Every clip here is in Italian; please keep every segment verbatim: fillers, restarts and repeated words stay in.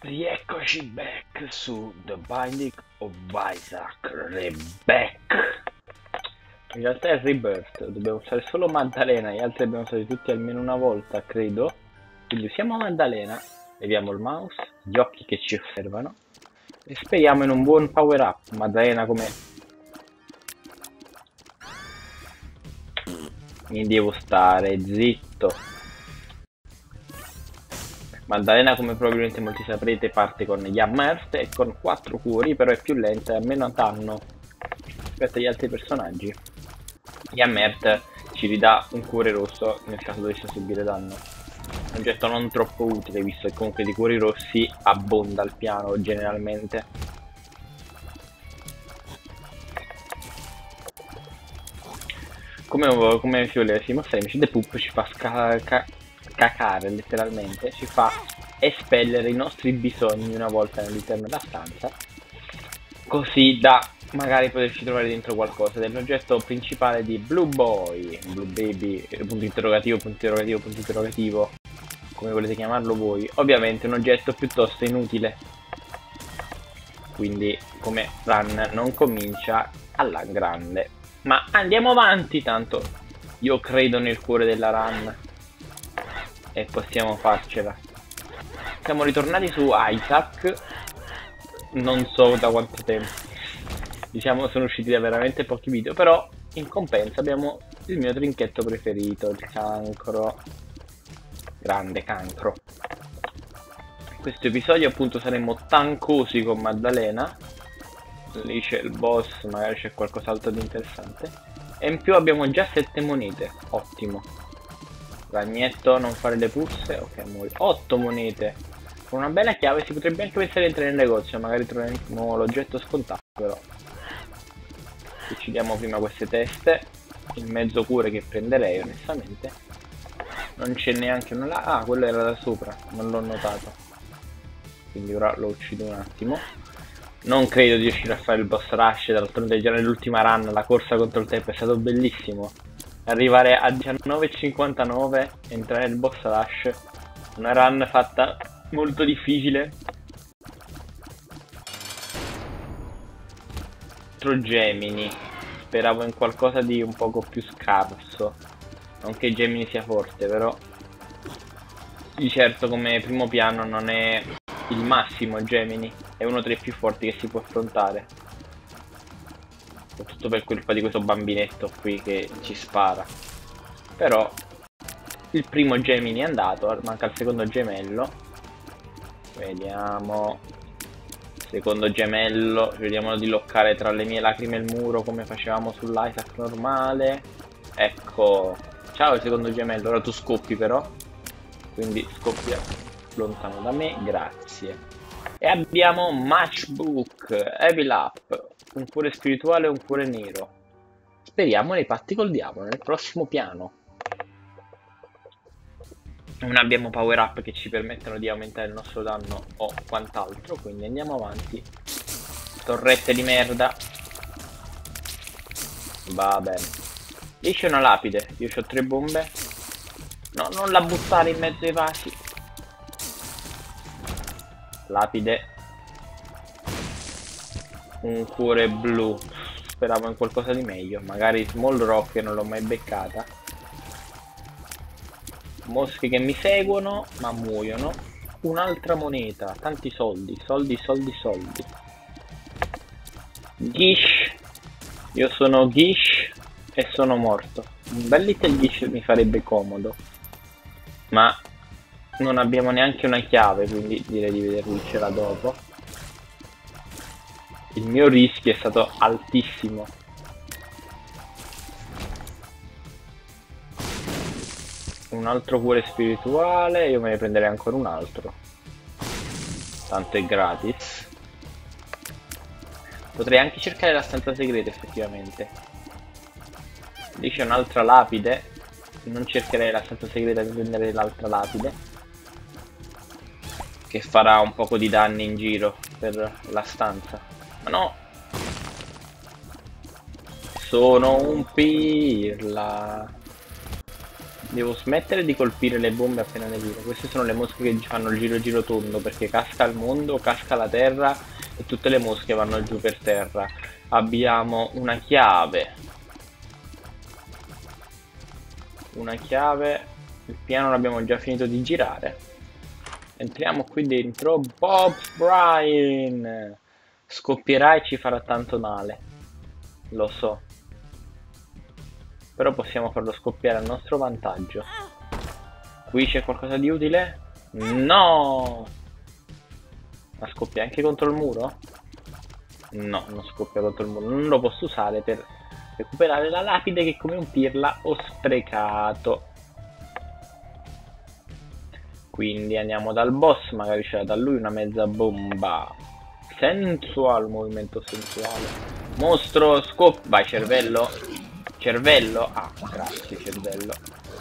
Rieccoci back su The Binding of Isaac Rebecca. In realtà è Rebirth, dobbiamo usare solo Maddalena, gli altri abbiamo usati tutti almeno una volta, credo. Quindi usiamo Maddalena, leviamo il mouse, gli occhi che ci osservano e speriamo in un buon power up. Maddalena come... Mi devo stare zitto. Maddalena, come probabilmente molti saprete, parte con Yammerst e con quattro cuori, però è più lenta e ha meno danno rispetto agli altri personaggi. Yammerst ci ridà un cuore rosso nel caso dovesse subire danno. Un oggetto non troppo utile, visto che comunque di cuori rossi abbonda al piano generalmente. Come, come si voleva si mostra, invece The Poop ci fa sca cacare letteralmente, ci fa espellere i nostri bisogni una volta all'interno della stanza, così da magari poterci trovare dentro qualcosa. Dell'oggetto principale di Blue Boy, Blue Baby, punto interrogativo, punto interrogativo, punto interrogativo, come volete chiamarlo voi. Ovviamente un oggetto piuttosto inutile, quindi come run non comincia alla grande. Ma andiamo avanti, tanto io credo nel cuore della run e possiamo farcela. Siamo ritornati su Isaac, non so da quanto tempo, diciamo sono usciti da veramente pochi video, però in compenso abbiamo il mio trinchetto preferito, il cancro, grande cancro. In questo episodio appunto saremo tancosi con Maddalena, lì c'è il boss, magari c'è qualcos'altro di interessante, e in più abbiamo già sette monete, ottimo. Ragnetto, non fare le pulse, ok, muori. otto monete. Con una bella chiave si potrebbe anche pensare di entrare nel negozio, magari troveremo l'oggetto scontato, però. Uccidiamo prima queste teste. Il mezzo cuore che prenderei, onestamente. Non c'è neanche una là. Ah, quello era da sopra, non l'ho notato. Quindi ora lo uccido un attimo. Non credo di riuscire a fare il boss rush, d'altronde già nell'ultima run la corsa contro il tempo è stato bellissimo. Arrivare a diciannove e cinquantanove, entrare nel boss rush, una run fatta molto difficile. Contro Gemini, speravo in qualcosa di un poco più scarso, non che Gemini sia forte, però di certo come primo piano non è il massimo. Gemini è uno tra i più forti che si può affrontare. Tutto per colpa di questo bambinetto qui che ci spara. Però il primo Gemini è andato, manca il secondo gemello. Vediamo. Secondo gemello, vediamo di loccare tra le mie lacrime e il muro come facevamo sull'Isaac normale. Ecco. Ciao il secondo gemello, ora tu scoppi però. Quindi scoppia lontano da me, grazie. E abbiamo Matchbook, Evil Up. Un cuore spirituale e un cuore nero. Speriamo nei patti col diavolo nel prossimo piano. Non abbiamo power up che ci permettono di aumentare il nostro danno o quant'altro, quindi andiamo avanti. Torrette di merda. Va bene. Lì c'è una lapide, io ho tre bombe. No, non la buttare in mezzo ai vasi. Lapide. Un cuore blu. Speravo in qualcosa di meglio. Magari Small Rock, non l'ho mai beccata. Mosche che mi seguono ma muoiono. Un'altra moneta. Tanti soldi. Soldi, soldi, soldi. Gish. Io sono Gish e sono morto. Un bel little Gish mi farebbe comodo, ma non abbiamo neanche una chiave, quindi direi di vedercela dopo. Il mio rischio è stato altissimo. Un altro cuore spirituale, io me ne prenderei ancora un altro. Tanto è gratis. Potrei anche cercare la stanza segreta effettivamente. Lì c'è un'altra lapide. Non cercherei la stanza segreta per prendere l'altra lapide, che farà un poco di danni in giro per la stanza. Ma no! Sono un pirla. Devo smettere di colpire le bombe appena ne tiro. Queste sono le mosche che fanno il giro giro tondo, perché casca il mondo, casca la terra e tutte le mosche vanno giù per terra. Abbiamo una chiave. Una chiave. Il piano l'abbiamo già finito di girare. Entriamo qui dentro. Bob's Brain. Scoppierà e ci farà tanto male. Lo so. Però possiamo farlo scoppiare a nostro vantaggio. Qui c'è qualcosa di utile? No! Ma scoppia anche contro il muro? No, non scoppia contro il muro. Non lo posso usare per recuperare la lapide che come un pirla ho sprecato. Quindi andiamo dal boss, magari c'era da lui una mezza bomba. Sensual, movimento sensuale. Mostro, scoppia. Vai, cervello. Cervello. Ah, grazie, cervello.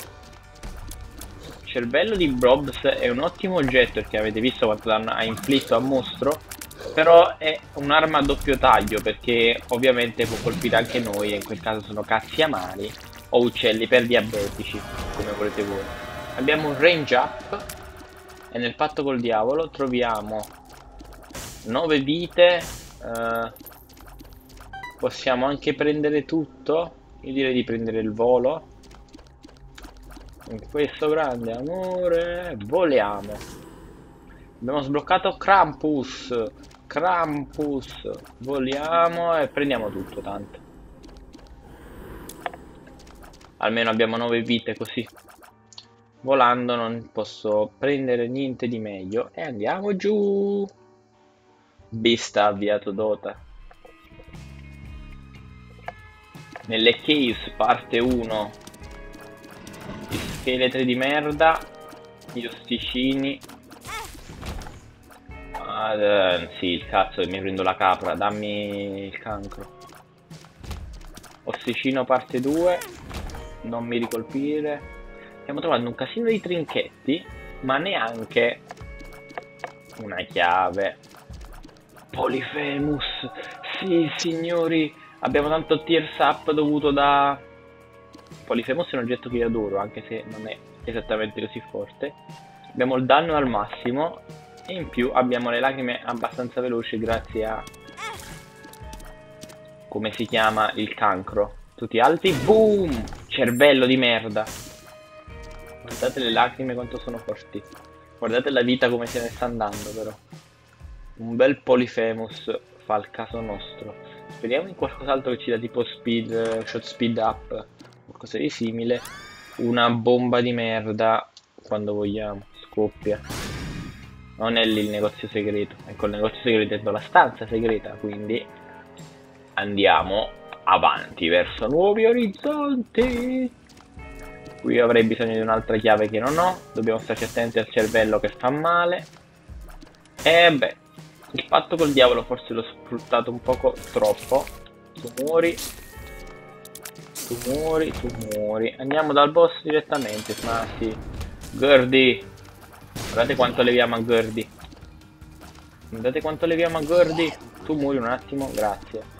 Cervello di Brobs è un ottimo oggetto, perché avete visto quanto danno ha inflitto a mostro. Però è un'arma a doppio taglio, perché ovviamente può colpire anche noi, e in quel caso sono cazzi amari o uccelli per diabetici, come volete voi. Abbiamo un range up e nel patto col diavolo troviamo nove vite. eh, Possiamo anche prendere tutto. Io direi di prendere il volo. In questo grande amore voliamo. Abbiamo sbloccato Krampus. Krampus. Voliamo e prendiamo tutto tanto. Almeno abbiamo nove vite, così volando non posso prendere niente di meglio. E andiamo giù. Vista avviato Dota. Nelle caves parte uno. Gli scheletri di merda. Gli osticini. Ah, eh, sì, il cazzo, mi prendo la capra. Dammi il cancro. Osticino parte due. Non mi ricolpire. Stiamo trovando un casino di trinchetti, ma neanche una chiave. Polyphemus. Sì, signori. Abbiamo tanto tears up dovuto da... Polyphemus è un oggetto che io adoro, anche se non è esattamente così forte. Abbiamo il danno al massimo e in più abbiamo le lacrime abbastanza veloci grazie a... come si chiama? Il cancro. Tutti alti. Boom! Cervello di merda. Guardate le lacrime quanto sono forti. Guardate la vita come se ne sta andando però. Un bel Polyphemus fa il caso nostro. Speriamo in qualcos'altro che ci dà tipo speed, shot speed up, qualcosa di simile. Una bomba di merda quando vogliamo, scoppia. Non è lì il negozio segreto, ecco, il negozio segreto è la stanza segreta, quindi andiamo avanti verso nuovi orizzonti. Qui avrei bisogno di un'altra chiave che non ho, dobbiamo starci attenti al cervello che fa male. E beh, il patto col diavolo forse l'ho sfruttato un poco troppo. Tu muori. Tu muori, tu muori. Andiamo dal boss direttamente, ma sì. Gurdy. Guardate quanto leviamo a Gurdy. Guardate quanto leviamo a Gurdy. Tu muori un attimo, grazie.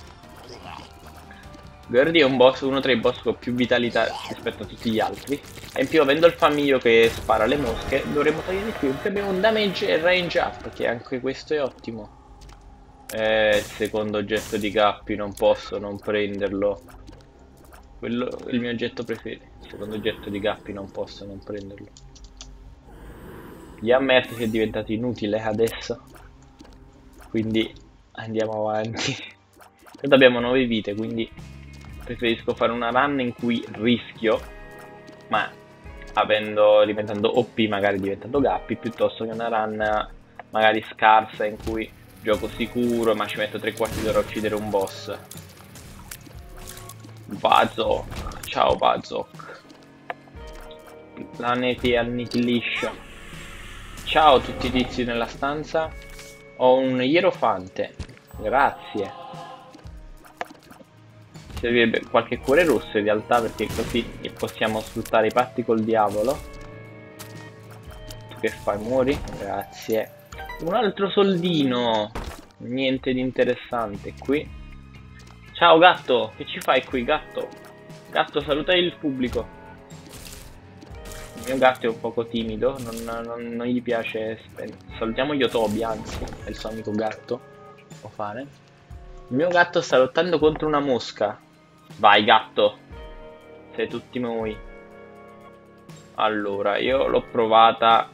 Gurdy è un boss, uno tra i boss con più vitalità rispetto a tutti gli altri. E in più, avendo il famiglio che spara le mosche, dovremmo togliere di più. In più abbiamo un damage e range up, che anche questo è ottimo. Eh, il secondo oggetto di Gappi, non posso non prenderlo. Quello è il mio oggetto preferito. Il secondo oggetto di Gappi non posso non prenderlo. Gli ammerti che è diventato inutile adesso. Quindi andiamo avanti. Tanto abbiamo nove vite, quindi preferisco fare una run in cui rischio, ma avendo diventando O P magari diventando Gappi, piuttosto che una run magari scarsa in cui gioco sicuro ma ci metto tre quarti d'ora a uccidere un boss. Bazok, ciao Bazok. Planeti annichilisce. Ciao a tutti i tizi nella stanza. Ho un ierofante, grazie. Servirebbe qualche cuore rosso in realtà, perché così possiamo sfruttare i patti col diavolo. Tu che fai? Muori? Grazie. Un altro soldino. Niente di interessante qui. Ciao gatto, che ci fai qui gatto? Gatto, saluta il pubblico. Il mio gatto è un poco timido, non, non, non gli piace spendere. Salutiamo Yotobi, anzi, è il suo amico gatto. Può fare. Il mio gatto sta lottando contro una mosca. Vai gatto, sei tutti noi. Allora, io l'ho provata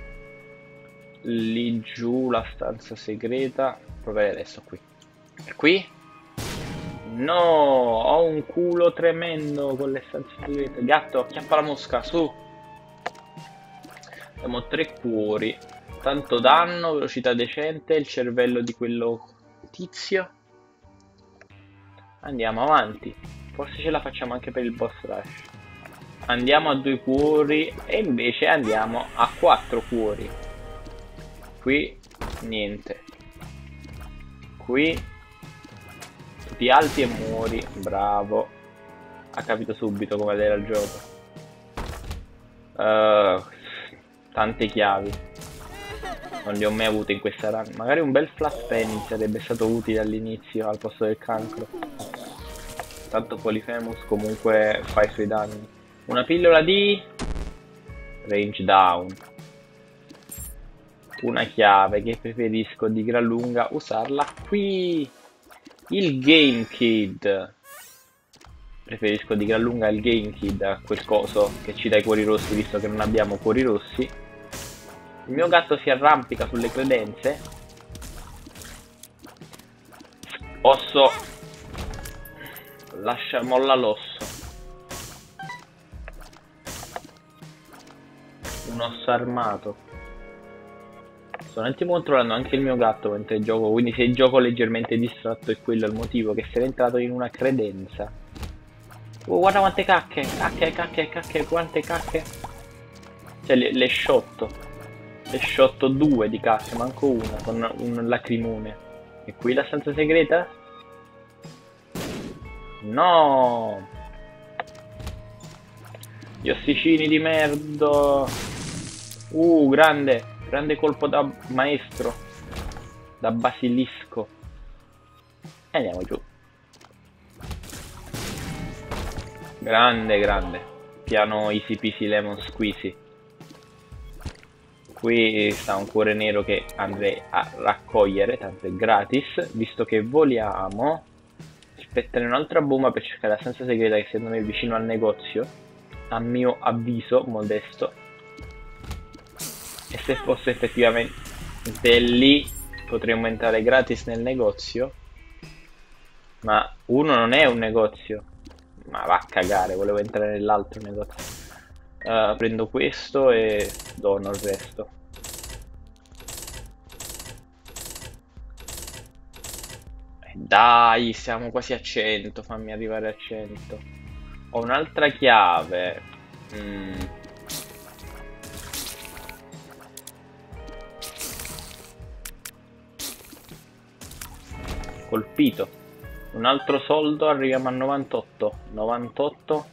lì giù, la stanza segreta. Proverei adesso qui. E qui? No, ho un culo tremendo con le stanze segrete. Gatto, acchiappa la mosca, su. Abbiamo tre cuori. Tanto danno, velocità decente, il cervello di quello tizio. Andiamo avanti. Forse ce la facciamo anche per il boss rush. Andiamo a due cuori e invece andiamo a quattro cuori. Qui niente. Qui ti alti e muori. Bravo. Ha capito subito come era il gioco. Uh, tante chiavi. Non le ho mai avute in questa run. Magari un bel flat penny sarebbe stato utile all'inizio al posto del cancro. Tanto Polyphemus comunque fa i suoi danni. Una pillola di range down. Una chiave che preferisco di gran lunga usarla qui. Il Game Kid. Preferisco di gran lunga il Game Kid, quel coso che ci dà i cuori rossi visto che non abbiamo cuori rossi. Il mio gatto si arrampica sulle credenze. Osso. Lascia, molla l'osso. Un osso armato. Sto un attimo controllando anche il mio gatto mentre gioco, quindi se gioco leggermente distratto è quello il motivo, che sei entrato in una credenza. Oh, guarda quante cacche, cacche, cacche, cacche, quante cacche. Cioè le, le shotto. Le shotto due di cacche, manco una, con un lacrimone. E qui la stanza segreta? No! Gli ossicini di merda! Uh, grande! Grande colpo da maestro. Da basilisco. E andiamo giù. Grande, grande. Piano easy peasy lemon squeezy. Qui sta un cuore nero che andrei a raccogliere, tanto è gratis. Visto che voliamo, aspetterei un'altra bomba per cercare la stanza segreta che secondo me è vicino al negozio. A mio avviso modesto. E se fosse effettivamente lì potremmo entrare gratis nel negozio. Ma uno non è un negozio. Ma va a cagare, volevo entrare nell'altro negozio. Uh, prendo questo e dono il resto. E dai, siamo quasi a cento, fammi arrivare a cento. Ho un'altra chiave. Mm. Colpito. Un altro soldo, arriviamo a novantotto. novantotto.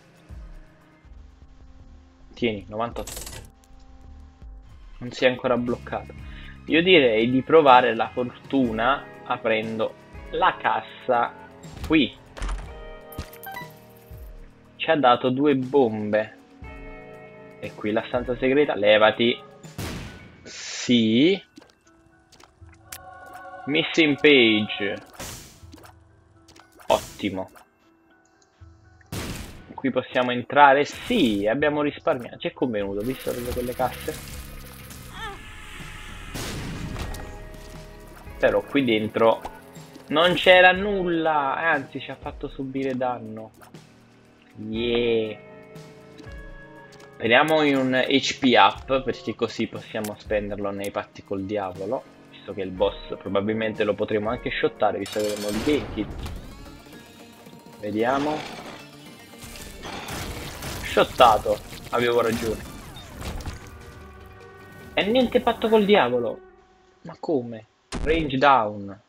Tieni, novantotto. Non si è ancora bloccato. Io direi di provare la fortuna aprendo la cassa qui. Ci ha dato due bombe. E qui la stanza segreta. Levati. Sì. Missing page. Ottimo. Qui possiamo entrare. Sì, abbiamo risparmiato. C'è convenuto, visto quelle casse. Però qui dentro non c'era nulla. Anzi, ci ha fatto subire danno. Yeah. Speriamo in un H P up, perché così possiamo spenderlo nei patti col diavolo. Visto che il boss probabilmente lo potremo anche shottare, visto che abbiamo il Game Kid. Vediamo. Shottato. Avevo ragione. E niente patto col diavolo. Ma come? Range down.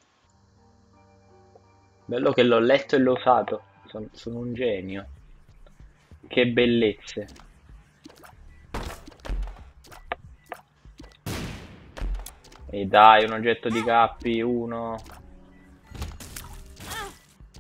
Bello che l'ho letto e l'ho usato. Sono, sono un genio. Che bellezze. E dai, un oggetto di K P uno.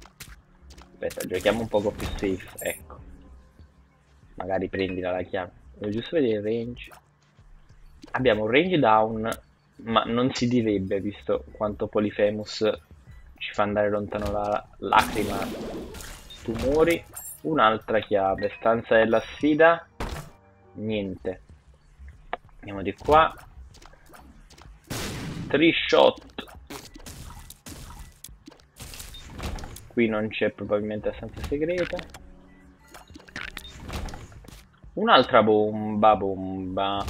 Aspetta, giochiamo un poco più safe, ecco. Magari prendila la chiave. Devo giusto vedere il range. Abbiamo un range down, ma non si direbbe, visto quanto Polyphemus ci fa andare lontano la lacrima. Tu muori. Un'altra chiave. Stanza della sfida. Niente. Andiamo di qua. Three shot. Qui non c'è probabilmente la stanza segreta. Un'altra bomba, bomba.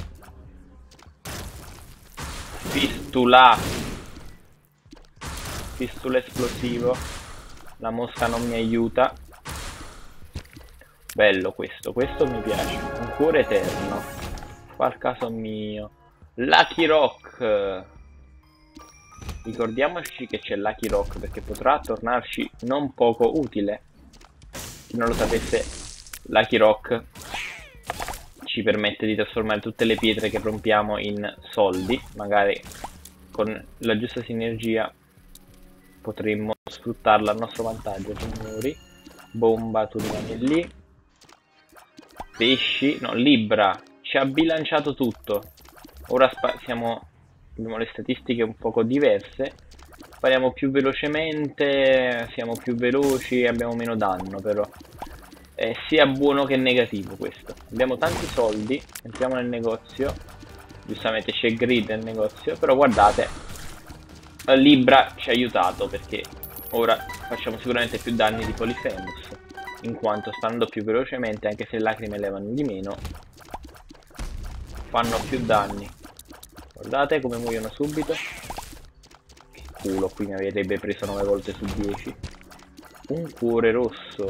Fistula. Fistula esplosivo. La mosca non mi aiuta. Bello questo, questo mi piace. Un cuore eterno. Fa il caso mio. Lucky Rock. Ricordiamoci che c'è Lucky Rock perché potrà tornarci non poco utile. Chi non lo sapesse, Lucky Rock ci permette di trasformare tutte le pietre che rompiamo in soldi. Magari con la giusta sinergia potremmo sfruttarla a nostro vantaggio. Signori. Bomba, tu rimani lì. Pesci, no, Libra ci ha bilanciato tutto. Ora siamo, abbiamo le statistiche un poco diverse. Spariamo più velocemente, siamo più veloci, abbiamo meno danno però. È sia buono che negativo questo. Abbiamo tanti soldi, entriamo nel negozio. Giustamente c'è grid nel negozio, però guardate, Libra ci ha aiutato perché ora facciamo sicuramente più danni di Polyphemus, in quanto stando più velocemente, anche se le lacrime levano di meno, fanno più danni. Guardate come muoiono subito. Che culo, qui mi avrebbe preso nove volte su dieci. Un cuore rosso.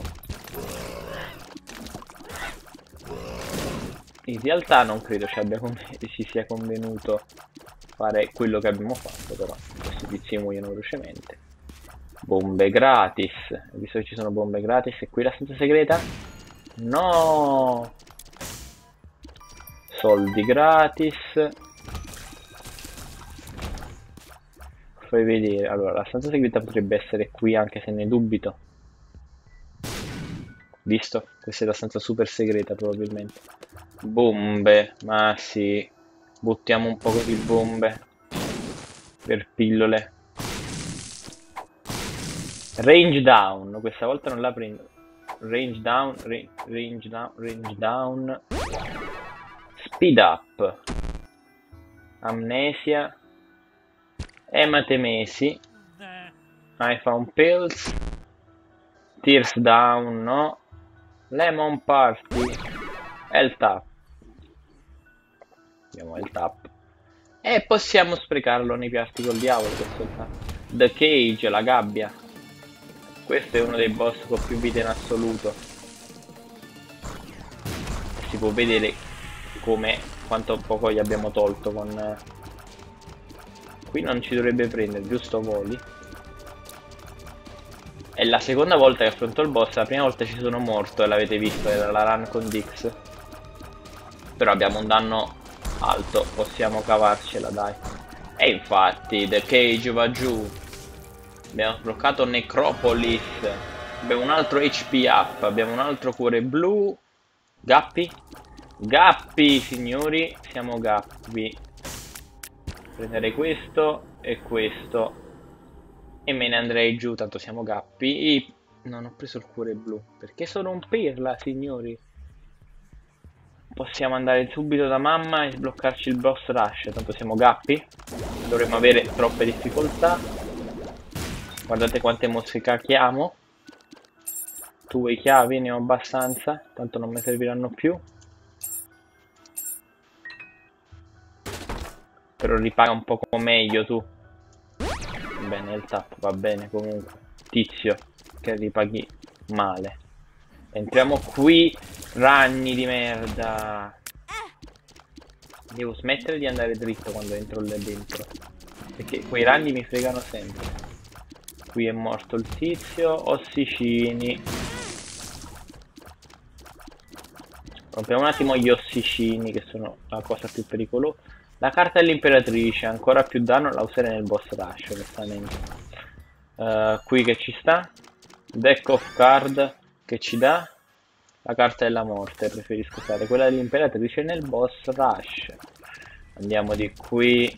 In realtà non credo ci, abbia ci sia convenuto fare quello che abbiamo fatto, però questi tizi muoiono velocemente. Bombe gratis. Visto che ci sono bombe gratis, e qui la stanza segreta? No! Soldi gratis. Fai vedere. Allora, la stanza segreta potrebbe essere qui, anche se ne dubito. Visto? Questa è la stanza super segreta probabilmente. Bombe. Ma sì. Buttiamo un poco di bombe. Per pillole. Range down, questa volta non la prendo. Range down, range, range down, range down. Speed up. Amnesia. Ematemesi. iPhone pills. Tears down, no. Lemon party. Health up. Abbiamo il tap. E possiamo sprecarlo nei piatti col diavolo questo tap. The cage, la gabbia. Questo è uno dei boss con più vite in assoluto. Si può vedere come quanto poco gli abbiamo tolto con... Qui non ci dovrebbe prendere, giusto voli. È la seconda volta che affronto il boss, la prima volta ci sono morto e l'avete visto, era la run con Dix. Però abbiamo un danno alto, possiamo cavarcela dai. E infatti, The Cage va giù. Abbiamo sbloccato Necropolis. Abbiamo un altro H P up. Abbiamo un altro cuore blu. Gappi. Gappi, signori. Siamo gappi. Prendere questo e questo. E me ne andrei giù, tanto siamo gappi. Non ho preso il cuore blu. Perché sono un pirla, signori. Possiamo andare subito da mamma e sbloccarci il boss rush. Tanto siamo gappi. Dovremmo avere troppe difficoltà. Guardate quante mosche cacchiamo. Tu vuoi chiavi? Ne ho abbastanza. Tanto non mi serviranno più. Però ripaga un poco meglio tu. Bene, il tap va bene comunque. Tizio, che ripaghi male. Entriamo qui. Ragni di merda. Devo smettere di andare dritto quando entro là dentro. Perché quei ragni mi fregano sempre. Qui è morto il tizio. Ossicini. Rompiamo un attimo gli ossicini, che sono la cosa più pericolosa. La carta dell'imperatrice, ancora più danno, la userei nel boss rush onestamente. Uh, qui che ci sta? Deck of card che ci dà? La carta della morte, preferisco usare quella dell'imperatrice nel boss rush. Andiamo di qui.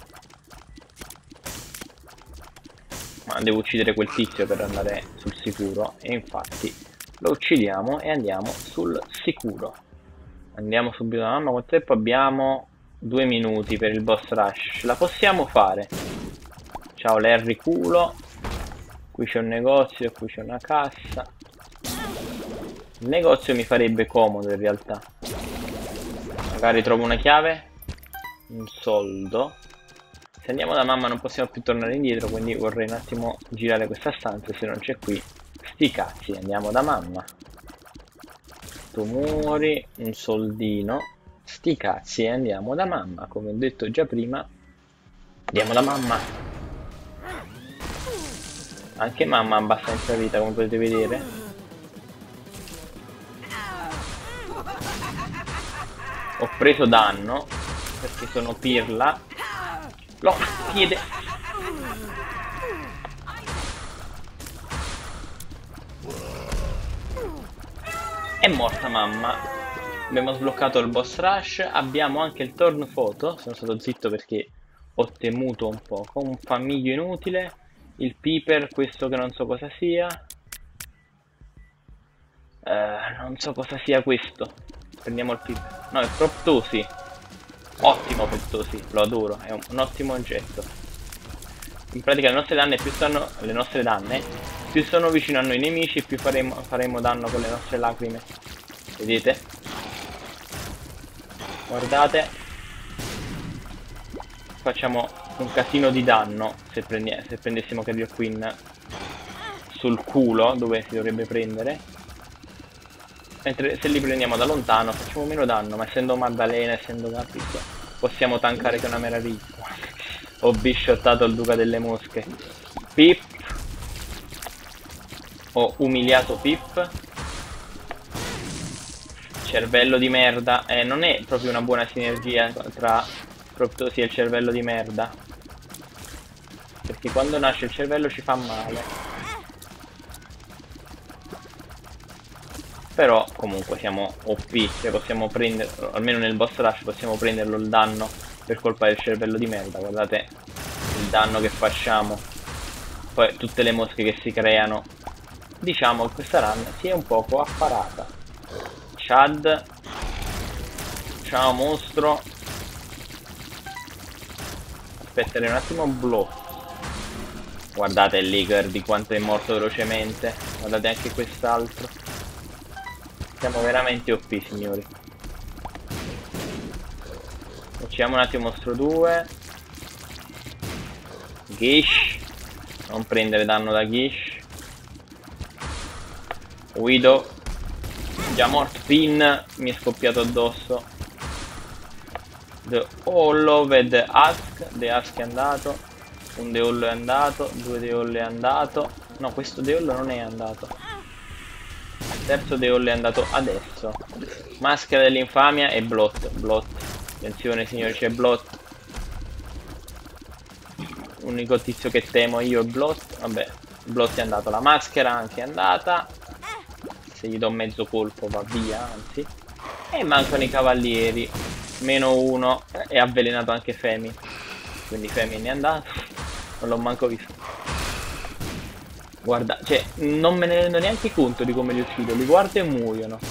Ma devo uccidere quel tizio per andare sul sicuro. E infatti lo uccidiamo e andiamo sul sicuro. Andiamo subito da mamma. Quanto tempo abbiamo? Due minuti per il boss rush. Ce la possiamo fare. Ciao Larry culo. Qui c'è un negozio, qui c'è una cassa. Il negozio mi farebbe comodo in realtà. Magari trovo una chiave. Un soldo. Se andiamo da mamma non possiamo più tornare indietro, quindi vorrei un attimo girare questa stanza. Se non c'è qui, sti cazzi, andiamo da mamma. Tu muori, un soldino. Sti cazzi, andiamo da mamma. Come ho detto già prima, andiamo da mamma. Anche mamma ha abbastanza vita, come potete vedere. Ho preso danno perché sono pirla. Lo piede. È morta mamma. Abbiamo sbloccato il boss rush. Abbiamo anche il turn photo. Sono stato zitto perché ho temuto un poco. Un famiglio inutile. Il peeper, questo che non so cosa sia. Uh, non so cosa sia questo. Prendiamo il peeper. No, è Proptosi. Ottimo Proptosi, lo adoro, è un, un ottimo oggetto. In pratica le nostre danne più stanno. Le nostre danne più sono vicino a noi nemici, più faremo, faremo danno con le nostre lacrime. Vedete? Guardate. Facciamo un casino di danno se, prendi, se prendessimo Carrier Queen sul culo, dove si dovrebbe prendere. Mentre se li prendiamo da lontano facciamo meno danno, ma essendo Maddalena, essendo Capito, possiamo tankare che è una meraviglia. Ho bisciottato il duca delle mosche. Pip. Ho umiliato Pip. Cervello di merda. Eh, non è proprio una buona sinergia tra Proptosi e il cervello di merda. Perché quando nasce il cervello ci fa male. Però comunque siamo O P, cioè possiamo prenderlo, almeno nel boss rush possiamo prenderlo il danno per colpa del cervello di merda. Guardate il danno che facciamo. Poi tutte le mosche che si creano. Diciamo che questa run si è un poco affarata. Chad. Ciao mostro. Aspettate un attimo, blow. Guardate il Liger di quanto è morto velocemente. Guardate anche quest'altro. Siamo veramente O P, signori. Uccidiamo un attimo mostro due. Gish. Non prendere danno da Gish. Widow. Già morto. Pin. Mi è scoppiato addosso. The Hollowed Husk. The Husk è andato. Un The Hollow è andato. Due The Hollow è andato. No, questo The Hollow non è andato. Terzo The Hollow è andato adesso. Maschera dell'infamia e Blot. Blot. Attenzione signori, c'è Blot. L'unico tizio che temo io è Blot. Vabbè, Blot è andato. La maschera anche è andata. Se gli do mezzo colpo va via, anzi. E mancano i cavalieri. Meno uno. E avvelenato anche Femi. Quindi Femi ne è andato. Non l'ho manco visto. Guarda, cioè, non me ne rendo neanche conto di come li uccido, li guardo e muoiono.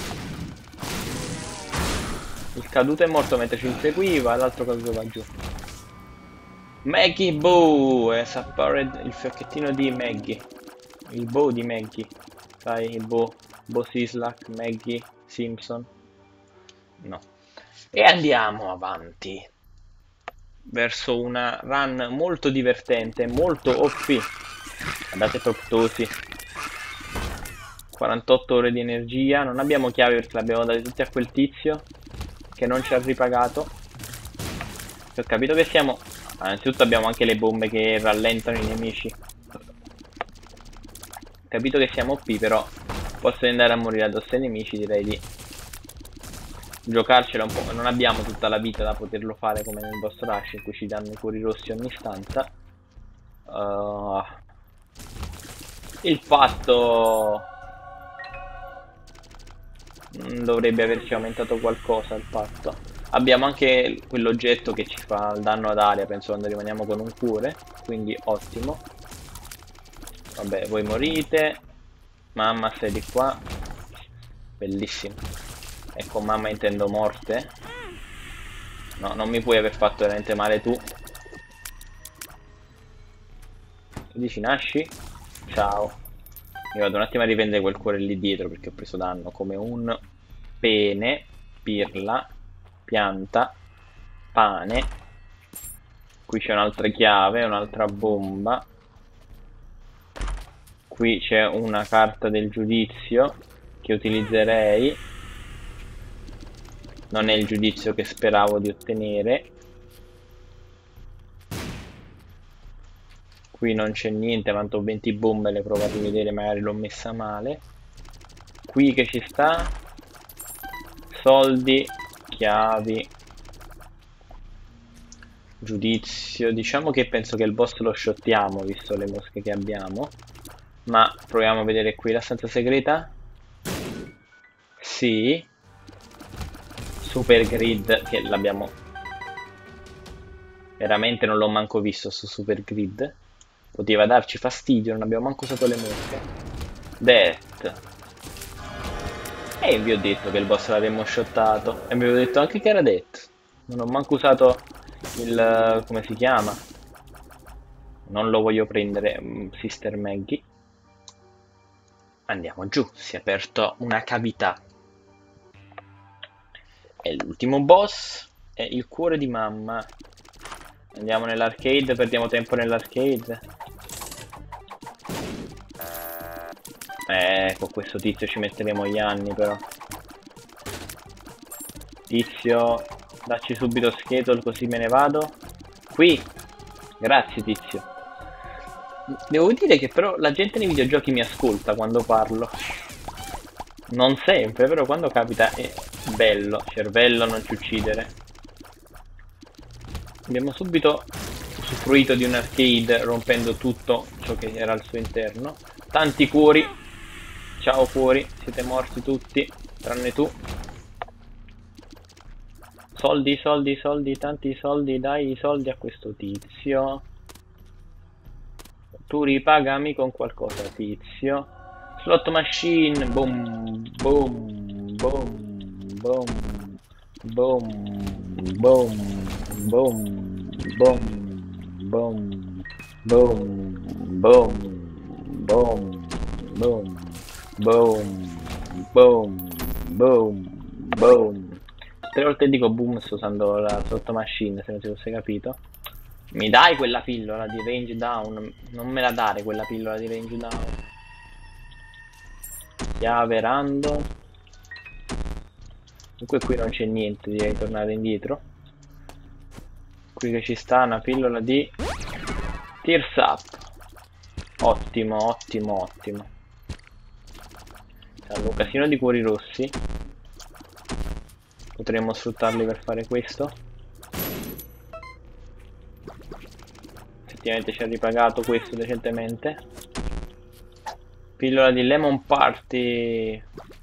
Il caduto è morto mentre ci inseguiva, l'altro caduto va giù. Maggie Bow! È apparve il fiocchettino di Maggie. Il bow di Maggie. Sai, il bow. Bo Sislak, Maggie, Simpson. No. E andiamo avanti. Verso una run molto divertente, molto O P. Guardate Proptosi. quarantotto ore di energia. Non abbiamo chiavi perché le abbiamo date tutte a quel tizio che non ci ha ripagato. Ho capito che siamo... Innanzitutto abbiamo anche le bombe che rallentano i nemici. Ho capito che siamo O P, però posso andare a morire addosso ai nemici, direi di giocarcela un po'. Non abbiamo tutta la vita da poterlo fare come nel boss rush in cui ci danno i cuori rossi ogni stanza. Uh, il patto mm, dovrebbe averci aumentato qualcosa il patto. Abbiamo anche quell'oggetto che ci fa il danno ad aria, penso, quando rimaniamo con un cure, quindi ottimo. Vabbè, voi morite. Mamma, sei di qua. Bellissimo. E con mamma intendo morte. No, non mi puoi aver fatto veramente male tu. Dici nasci? Ciao. Mi vado un attimo a riprendere quel cuore lì dietro perché ho preso danno come un pene, pirla, pianta, pane. Qui c'è un'altra chiave, un'altra bomba. Qui c'è una carta del giudizio che utilizzerei. Non è il giudizio che speravo di ottenere. Qui non c'è niente, tanto ho venti bombe, le provo a rivedere, magari l'ho messa male. Qui che ci sta? Soldi, chiavi, giudizio. Diciamo che penso che il boss lo shottiamo, visto le mosche che abbiamo. Ma proviamo a vedere qui la stanza segreta. Sì. Super grid, che l'abbiamo... Veramente non l'ho manco visto su super grid. Poteva darci fastidio, non abbiamo manco usato le mosche. Death. E vi ho detto che il boss l'avremmo shottato. E vi ho detto anche che era Death. Non ho manco usato il... come si chiama? Non lo voglio prendere, Sister Maggie. Andiamo giù, si è aperta una cavità. E l'ultimo boss è il cuore di mamma. Andiamo nell'arcade, perdiamo tempo nell'arcade. Eh, con questo tizio ci metteremo gli anni però. Tizio, dacci subito schedule così me ne vado. Qui. Grazie tizio. Devo dire che però la gente nei videogiochi mi ascolta quando parlo. Non sempre, però quando capita è bello. Cervello, non ci uccidere. Abbiamo subito usufruito di un arcade rompendo tutto ciò che era al suo interno. Tanti cuori. Ciao cuori, siete morti tutti, tranne tu. Soldi, soldi, soldi, tanti soldi, dai i soldi a questo tizio. Tu ripagami con qualcosa, tizio. Slot machine, boom, boom, boom, boom, boom, boom, boom, boom, boom, boom, boom, boom, boom, boom, boom, boom, boom. Tre volte dico boom, sto usando la slot machine, se non si fosse capito. Mi dai quella pillola di range down? Non me la dare quella pillola di range down. Chiave random. Comunque qui non c'è niente, direi tornare indietro. Qui che ci sta una pillola di Tears Up. Ottimo, ottimo, ottimo. Salvo un casino di cuori rossi. Potremmo sfruttarli per fare questo. Effettivamente ci ha ripagato questo decentemente. Pillola di Lemon Party.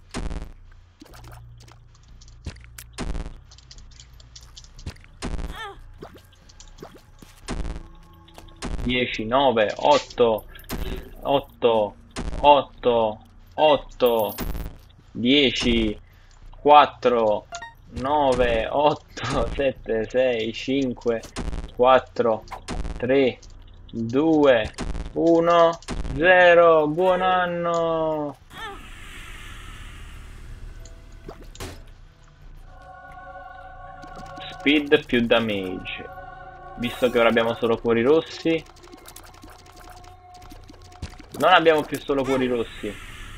dieci, nove, otto, otto, otto, otto, dieci, quattro, nove, otto, sette, sei, cinque, quattro, tre, due, uno, zero. Buon anno! Speed più damage. Visto che ora abbiamo solo cuori rossi, non abbiamo più solo cuori rossi.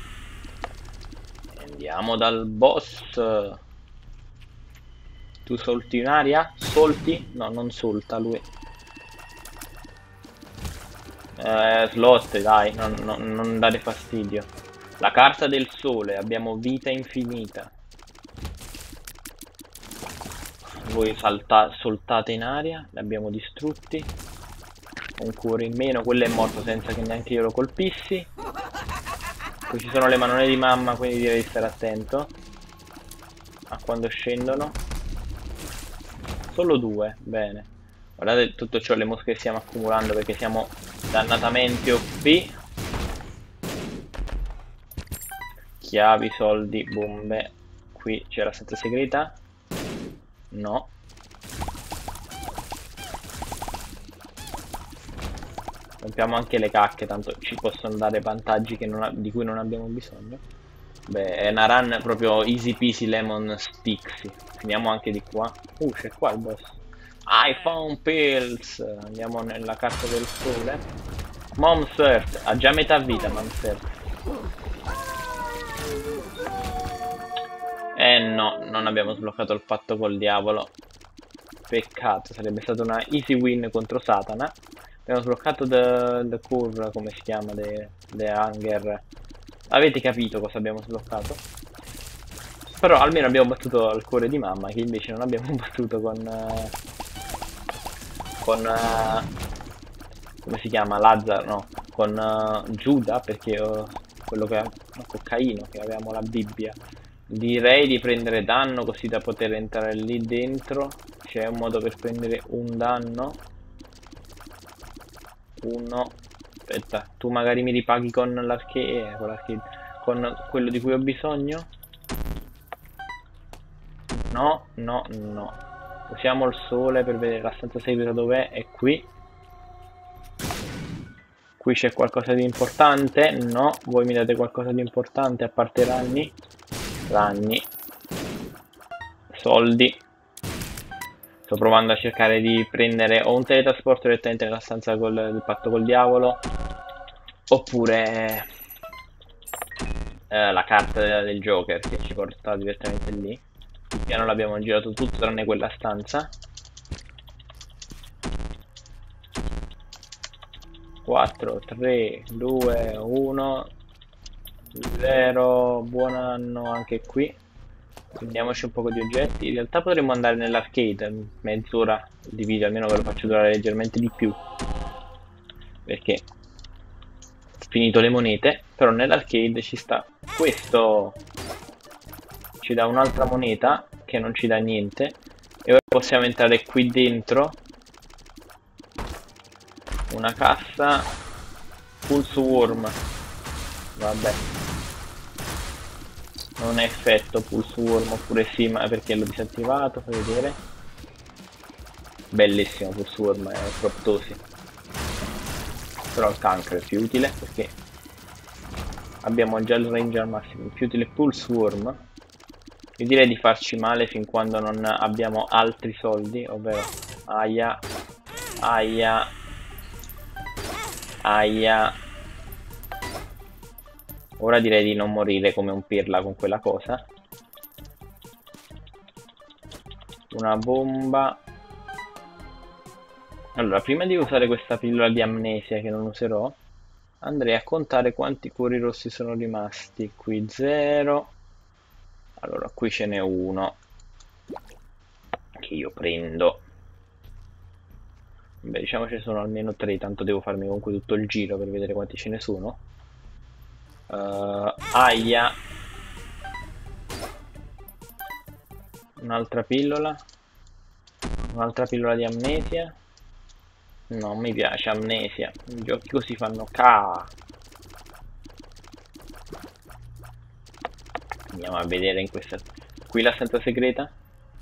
Andiamo dal boss. Tu solti in aria? Solti? No, non solta lui. Eh, slot, dai, non, non, non dare fastidio. La carta del sole, abbiamo vita infinita. Voi salta, soltate in aria, li abbiamo distrutti. Un cuore in meno, quello è morto senza che neanche io lo colpissi. Qui ci sono le manone di mamma, quindi direi di stare attento. quando scendono. Solo due, bene. Guardate tutto ciò, le mosche che stiamo accumulando perché siamo dannatamente O P. Chiavi, soldi, bombe. Qui c'è la stanza segreta? No. Rompiamo anche le cacche, tanto ci possono dare vantaggi che non ha, di cui non abbiamo bisogno. Beh, è una run proprio easy peasy lemon sticksy. Finiamo anche di qua. Uh, c'è qua il boss. I found pills. Andiamo nella carta del sole. Mom's Earth. Ha già metà vita Mom's Earth. Eh no, non abbiamo sbloccato il patto col diavolo. Peccato, sarebbe stata una easy win contro Satana. Abbiamo sbloccato the, the Cure, come si chiama, the, the Hunger. Avete capito cosa abbiamo sbloccato? Però almeno abbiamo battuto il cuore di mamma, che invece non abbiamo battuto con... Uh, con... Uh, come si chiama? Lazzaro, no. Con uh, Giuda, perché uh, quello che... No, con Caino, che avevamo la Bibbia. Direi di prendere danno così da poter entrare lì dentro. C'è un modo per prendere un danno. Uno. Aspetta, tu magari mi ripaghi con l'arcade, con l'arcade, con quello di cui ho bisogno. No, no, no. Usiamo il sole per vedere la stanza segreta dov'è. È qui. Qui c'è qualcosa di importante. No, voi mi date qualcosa di importante a parte ranni. Ranni. Soldi. Sto provando a cercare di prendere o un teletrasporto direttamente nella stanza col, del patto col diavolo, oppure eh, la carta del Joker che ci porta direttamente lì. Il piano l'abbiamo girato tutto tranne quella stanza. quattro, tre, due, uno, zero. Buon anno anche qui. Prendiamoci un po' di oggetti. In realtà potremmo andare nell'arcade mezz'ora di video, almeno ve lo faccio durare leggermente di più, perché ho finito le monete. Però nell'arcade ci sta questo, ci dà un'altra moneta che non ci dà niente. E ora possiamo entrare qui dentro. Una cassa. Pulse Worm. Vabbè, non è effetto Pulse Worm, oppure sì, ma perché l'ho disattivato, fai vedere. Bellissimo Pulse Worm, è proptosi. Però il cancro è più utile perché abbiamo già il range al massimo. Il più utile è Pulse Worm. Io direi di farci male fin quando non abbiamo altri soldi, ovvero aia, aia, aia. Ora direi di non morire come un pirla con quella cosa. Una bomba. Allora, prima di usare questa pillola di amnesia che non userò, andrei a contare quanti cuori rossi sono rimasti. Qui zero. Allora, qui ce n'è uno che io prendo. Beh, diciamo ce ne sono almeno tre, tanto devo farmi comunque tutto il giro per vedere quanti ce ne sono. Uh, aia. Un'altra pillola. Un'altra pillola di amnesia. Non mi piace amnesia. I giochi così fanno ca. Andiamo a vedere in questa. Qui la stanza segreta.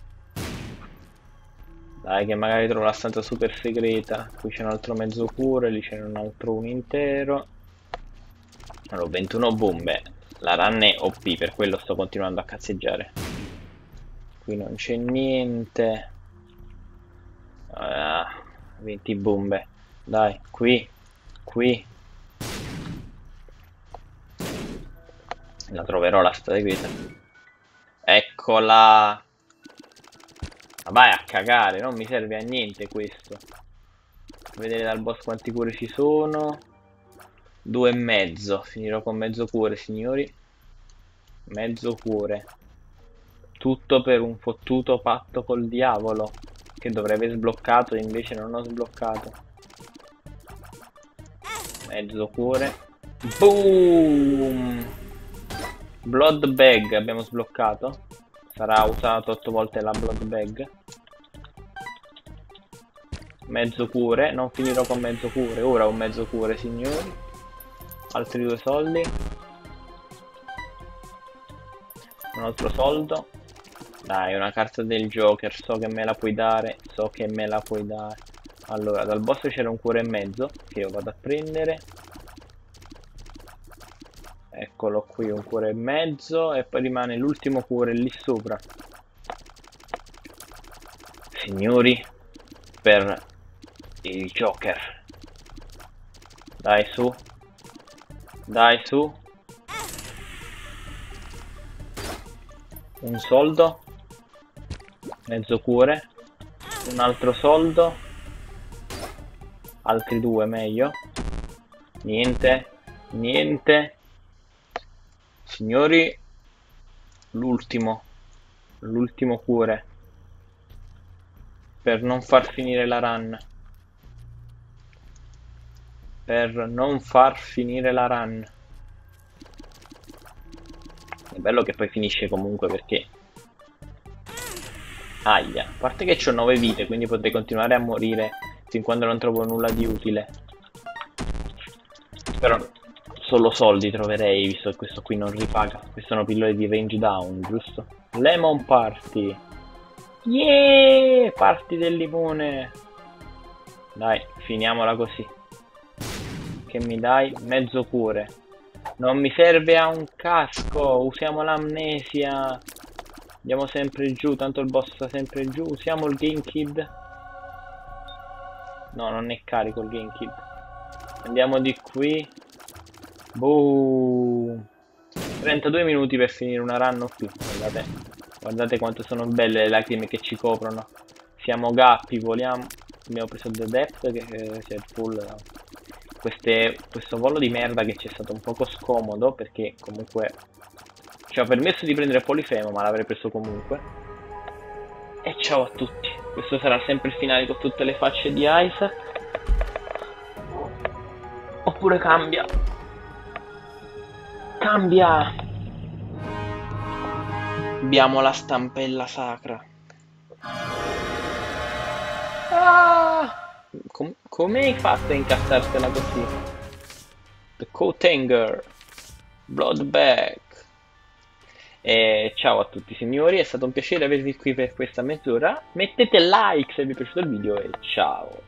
Dai che magari trovo la stanza super segreta. Qui c'è un altro mezzo cuore. Lì c'è un altro uno intero. Allora, ventuno bombe. La run è O P, per quello sto continuando a cazzeggiare. Qui non c'è niente. Ah, venti bombe. Dai, qui. Qui. La troverò la stanza segreta. Eccola. Ma vai a cagare, non mi serve a niente questo. Vedere dal boss quanti cuori ci sono. Due e mezzo. Finirò con mezzo cuore, signori. Mezzo cuore. Tutto per un fottuto patto col diavolo che dovrei aver sbloccato e invece non ho sbloccato. Mezzo cuore. Boom! Blood bag abbiamo sbloccato. Sarà usato otto volte la blood bag. Mezzo cure, non finirò con mezzo cure, ora ho mezzo cure signori. Altri due soldi. Un altro soldo. Dai, una carta del Joker, so che me la puoi dare, so che me la puoi dare. Allora, dal boss c'era un cuore e mezzo, che io vado a prendere. Eccolo qui, un cuore e mezzo, e poi rimane l'ultimo cuore lì sopra. Signori, per il Joker. Dai su. Dai su. Un soldo. Mezzo cuore. Un altro soldo. Altri due, meglio. Niente. Niente. Signori, l'ultimo. L'ultimo cuore. Per non far finire la run. Per non far finire la run. È bello che poi finisce comunque perché... Aia, a parte che ho nove vite, quindi potrei continuare a morire fin quando non trovo nulla di utile. Però solo soldi troverei, visto che questo qui non ripaga. Queste sono pillole di range down, giusto? Lemon Party. Yeah! Party del limone. Dai, finiamola così. Che mi dai? Mezzo cuore. Non mi serve a un casco. Usiamo l'amnesia. Andiamo sempre giù. Tanto il boss sta sempre giù. Usiamo il Gamekid. No, non è carico il Gamekid. Andiamo di qui. Boom. trentadue minuti per finire una run qui. Guardate. Guardate quanto sono belle le lacrime che ci coprono. Siamo gappi, voliamo. Abbiamo preso The Depth che eh, c'è il full. Queste, questo volo di merda che ci è stato un poco scomodo perché comunque ci ha permesso di prendere Polifemo, ma l'avrei preso comunque. E ciao a tutti. Questo sarà sempre il finale con tutte le facce di Isaac. Oppure cambia. Cambia. Abbiamo la stampella sacra. Ah! Com come hai fatto a incassarsela così? The Coat Hanger. Blood Bag. E ciao a tutti signori, è stato un piacere avervi qui per questa mezz'ora. Mettete like se vi è piaciuto il video e ciao.